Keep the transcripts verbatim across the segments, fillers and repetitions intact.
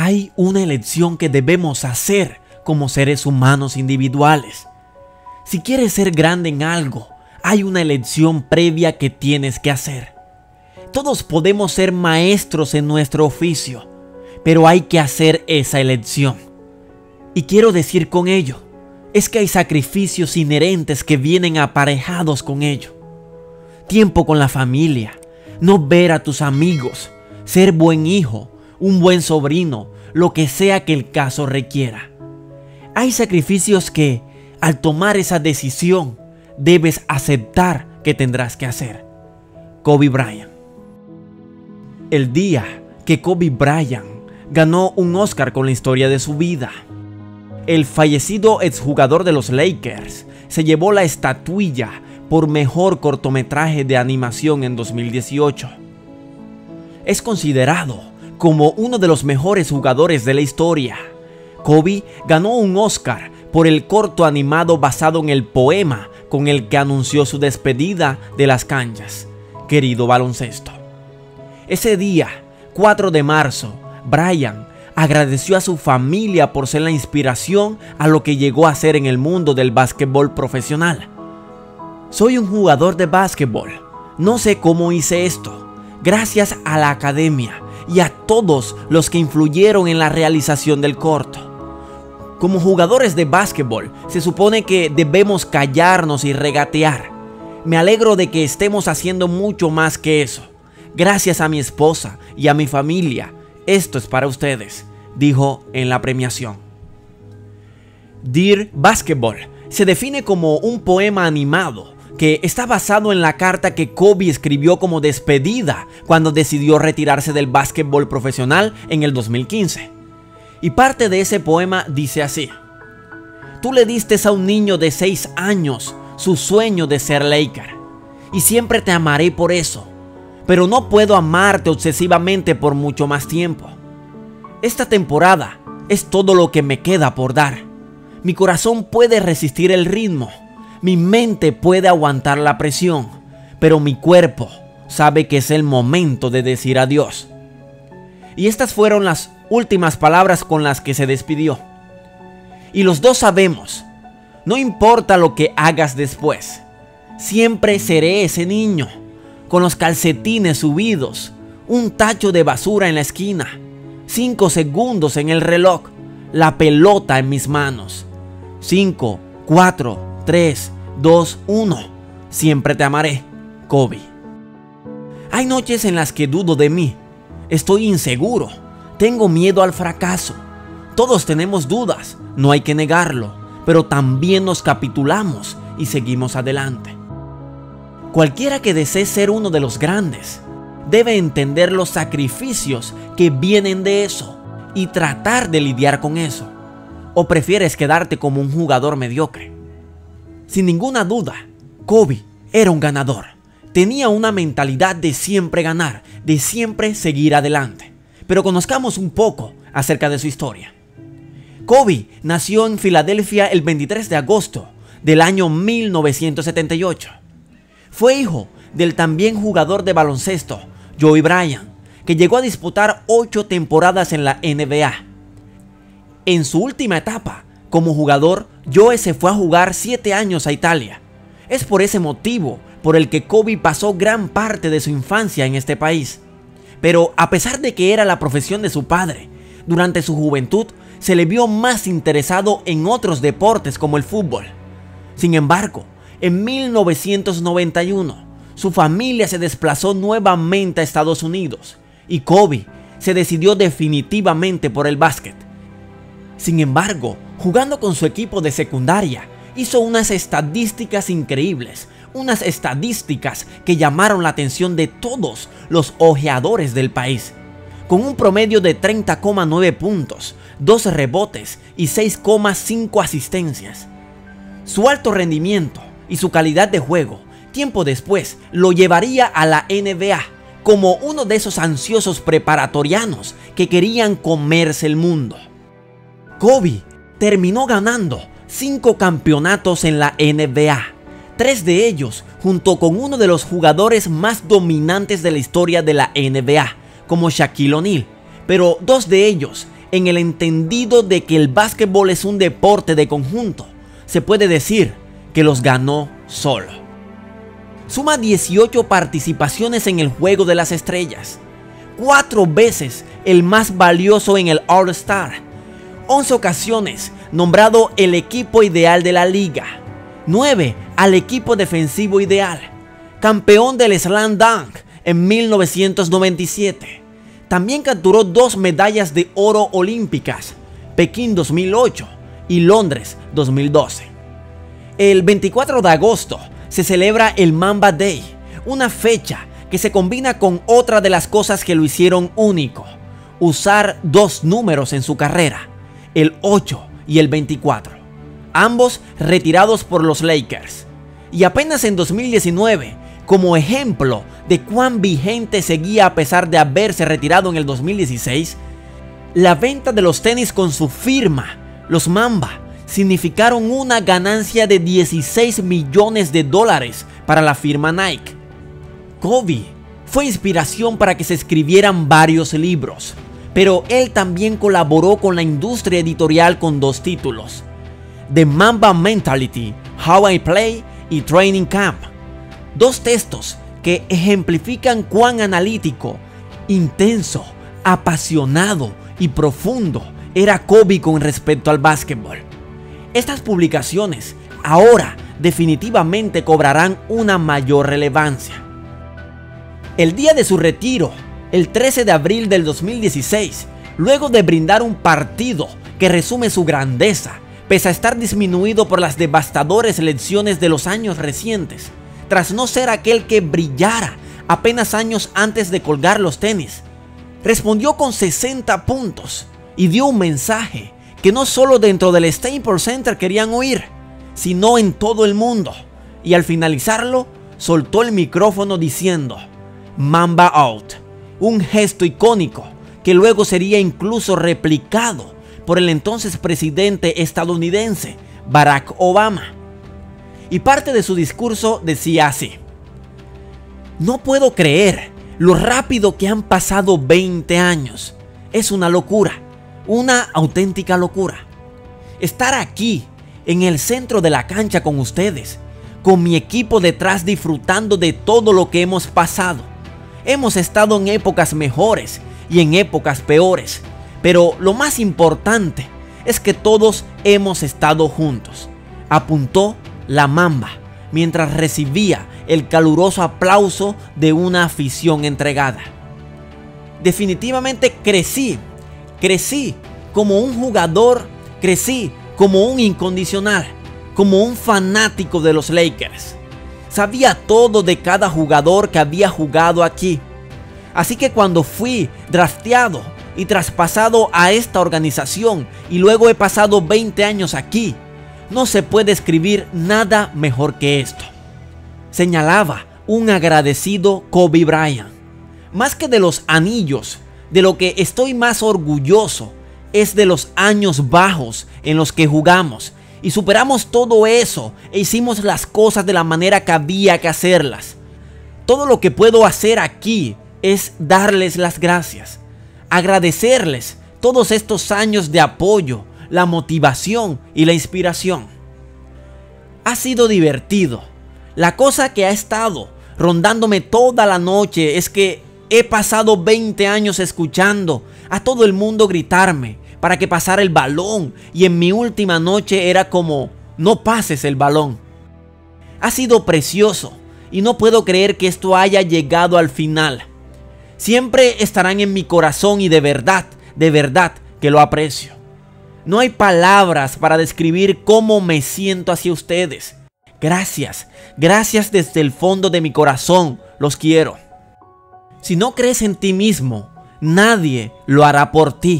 Hay una elección que debemos hacer como seres humanos individuales. Si quieres ser grande en algo, hay una elección previa que tienes que hacer. Todos podemos ser maestros en nuestro oficio, pero hay que hacer esa elección. Y quiero decir con ello, es que hay sacrificios inherentes que vienen aparejados con ello. Tiempo con la familia, no ver a tus amigos, ser buen hijo, un buen sobrino, lo que sea que el caso requiera. Hay sacrificios que, al tomar esa decisión, debes aceptar que tendrás que hacer. Kobe Bryant. El día que Kobe Bryant ganó un Oscar con la historia de su vida, el fallecido exjugador de los Lakers se llevó la estatuilla por mejor cortometraje de animación en dos mil dieciocho. Es considerado como uno de los mejores jugadores de la historia. Kobe ganó un Oscar por el corto animado basado en el poema con el que anunció su despedida de las canchas. Querido baloncesto. Ese día, cuatro de marzo, Bryant agradeció a su familia por ser la inspiración a lo que llegó a ser en el mundo del básquetbol profesional. Soy un jugador de básquetbol. No sé cómo hice esto. Gracias a la academia y a todos los que influyeron en la realización del corto. Como jugadores de básquetbol, se supone que debemos callarnos y regatear. Me alegro de que estemos haciendo mucho más que eso. Gracias a mi esposa y a mi familia, esto es para ustedes, dijo en la premiación. Dear Basketball se define como un poema animado que está basado en la carta que Kobe escribió como despedida cuando decidió retirarse del básquetbol profesional en el dos mil quince. Y parte de ese poema dice así: tú le diste a un niño de seis años su sueño de ser Laker, y siempre te amaré por eso, pero no puedo amarte obsesivamente por mucho más tiempo. Esta temporada es todo lo que me queda por dar. Mi corazón puede resistir el ritmo, mi mente puede aguantar la presión, pero mi cuerpo sabe que es el momento de decir adiós. Y estas fueron las últimas palabras con las que se despidió. Y los dos sabemos, no importa lo que hagas después, siempre seré ese niño, con los calcetines subidos, un tacho de basura en la esquina, cinco segundos en el reloj, la pelota en mis manos. cinco, cuatro, tres, dos, uno. Siempre te amaré, Kobe. Hay noches en las que dudo de mí. Estoy inseguro. Tengo miedo al fracaso. Todos tenemos dudas, no hay que negarlo, pero también nos capitulamos y seguimos adelante. Cualquiera que desee ser uno de los grandes debe entender los sacrificios que vienen de eso y tratar de lidiar con eso. ¿O prefieres quedarte como un jugador mediocre? Sin ninguna duda, Kobe era un ganador. Tenía una mentalidad de siempre ganar, de siempre seguir adelante. Pero conozcamos un poco acerca de su historia. Kobe nació en Filadelfia el veintitrés de agosto del año mil novecientos setenta y ocho. Fue hijo del también jugador de baloncesto Kobe Bryant, que llegó a disputar ocho temporadas en la N B A. En su última etapa como jugador, Joe se fue a jugar siete años a Italia. Es por ese motivo por el que Kobe pasó gran parte de su infancia en este país. Pero a pesar de que era la profesión de su padre, durante su juventud se le vio más interesado en otros deportes como el fútbol. Sin embargo, en mil novecientos noventa y uno, su familia se desplazó nuevamente a Estados Unidos y Kobe se decidió definitivamente por el básquet. Sin embargo, jugando con su equipo de secundaria, hizo unas estadísticas increíbles, unas estadísticas que llamaron la atención de todos los ojeadores del país. Con un promedio de treinta coma nueve puntos, doce rebotes y seis coma cinco asistencias. Su alto rendimiento y su calidad de juego, tiempo después, lo llevaría a la N B A como uno de esos ansiosos preparatorianos que querían comerse el mundo. Kobe terminó ganando cinco campeonatos en la N B A, tres de ellos junto con uno de los jugadores más dominantes de la historia de la N B A, como Shaquille O'Neal, pero dos de ellos en el entendido de que el básquetbol es un deporte de conjunto, se puede decir que los ganó solo. Suma dieciocho participaciones en el Juego de las Estrellas, cuatro veces el más valioso en el All-Star, once ocasiones nombrado el equipo ideal de la liga, nueve al equipo defensivo ideal, campeón del Slam Dunk en mil novecientos noventa y siete. También capturó dos medallas de oro olímpicas, Pekín dos mil ocho y Londres dos mil doce. El veinticuatro de agosto se celebra el Mamba Day, una fecha que se combina con otra de las cosas que lo hicieron único: usar dos números en su carrera, el ocho y el veinticuatro, ambos retirados por los Lakers. Y apenas en dos mil diecinueve, como ejemplo de cuán vigente seguía a pesar de haberse retirado en el dos mil dieciséis, la venta de los tenis con su firma, los Mamba, significaron una ganancia de dieciséis millones de dólares para la firma Nike. Kobe fue inspiración para que se escribieran varios libros, pero él también colaboró con la industria editorial con dos títulos: The Mamba Mentality, How I Play y Training Camp. Dos textos que ejemplifican cuán analítico, intenso, apasionado y profundo era Kobe con respecto al básquetbol. Estas publicaciones ahora definitivamente cobrarán una mayor relevancia. El día de su retiro, el trece de abril del dos mil dieciséis, luego de brindar un partido que resume su grandeza, pese a estar disminuido por las devastadoras lesiones de los años recientes, tras no ser aquel que brillara apenas años antes de colgar los tenis, respondió con sesenta puntos y dio un mensaje que no solo dentro del Staples Center querían oír, sino en todo el mundo. Y al finalizarlo, soltó el micrófono diciendo "Mamba out", un gesto icónico que luego sería incluso replicado por el entonces presidente estadounidense Barack Obama. Y parte de su discurso decía así: "No puedo creer lo rápido que han pasado veinte años. Es una locura, una auténtica locura. Estar aquí, en el centro de la cancha con ustedes, con mi equipo detrás disfrutando de todo lo que hemos pasado. Hemos estado en épocas mejores y en épocas peores, pero lo más importante es que todos hemos estado juntos", apuntó la Mamba mientras recibía el caluroso aplauso de una afición entregada. Definitivamente crecí, crecí como un jugador, crecí como un incondicional, como un fanático de los Lakers. Sabía todo de cada jugador que había jugado aquí. Así que cuando fui drafteado y traspasado a esta organización y luego he pasado veinte años aquí, no se puede escribir nada mejor que esto, señalaba un agradecido Kobe Bryant. Más que de los anillos, de lo que estoy más orgulloso es de los años bajos en los que jugamos y superamos todo eso e hicimos las cosas de la manera que había que hacerlas. Todo lo que puedo hacer aquí es darles las gracias, agradecerles todos estos años de apoyo, la motivación y la inspiración. Ha sido divertido. La cosa que ha estado rondándome toda la noche es que he pasado veinte años escuchando a todo el mundo gritarme para que pasara el balón, y en mi última noche era como: "No pases el balón". Ha sido precioso y no puedo creer que esto haya llegado al final. Siempre estarán en mi corazón y de verdad, de verdad que lo aprecio. No hay palabras para describir cómo me siento hacia ustedes. Gracias, gracias desde el fondo de mi corazón, los quiero. Si no crees en ti mismo, nadie lo hará por ti.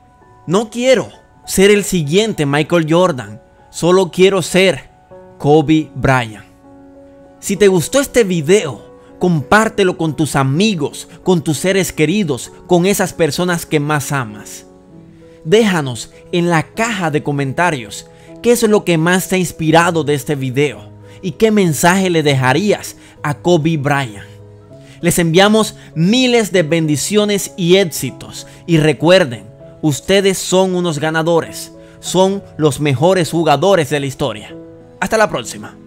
No quiero ser el siguiente Michael Jordan, solo quiero ser Kobe Bryant. Si te gustó este video, compártelo con tus amigos, con tus seres queridos, con esas personas que más amas. Déjanos en la caja de comentarios qué es lo que más te ha inspirado de este video y qué mensaje le dejarías a Kobe Bryant. Les enviamos miles de bendiciones y éxitos, y recuerden, ustedes son unos ganadores. Son los mejores jugadores de la historia. Hasta la próxima.